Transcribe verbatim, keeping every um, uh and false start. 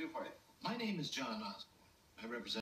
do for you? My name is John Osborne. I represent